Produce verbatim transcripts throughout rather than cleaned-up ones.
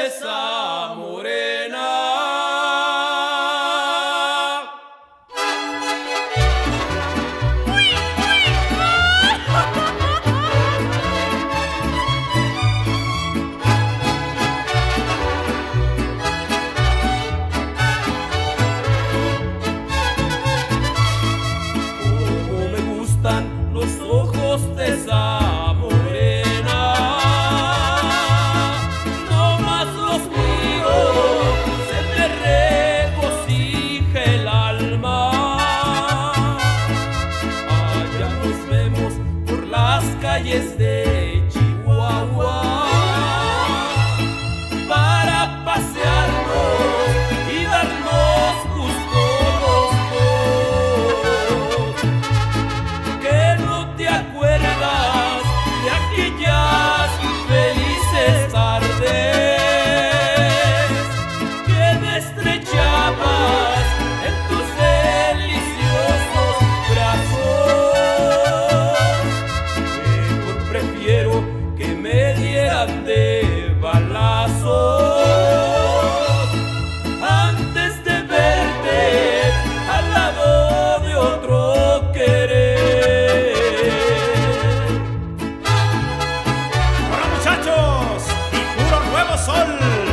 esa morena. Cómo me gustan los ojos de esa morena, no más los míos, se me regocija el alma. Allá nos vemos por las calles de Chihuahua para pasearnos y darnos gusto los dos. Que no te acuerdas de aquellas felices tardes que me estrechabas en tus deliciosos brazos. Mejor prefiero que me dieran de balazos antes de verte al lado de otro querer. ¡Hola, muchachos! ¡Y puro nuevo sol!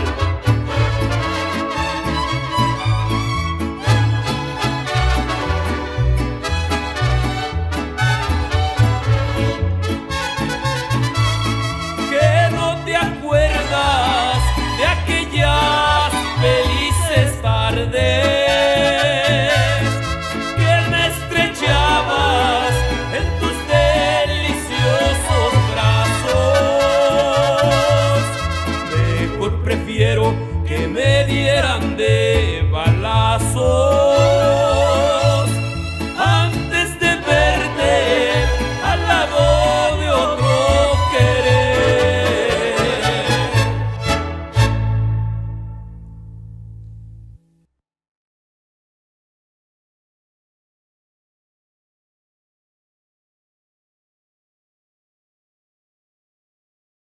Que no te acuerdas de aquellas felices tardes que me estrechabas en tus deliciosos brazos. Mejor prefiero que me dieran de balazos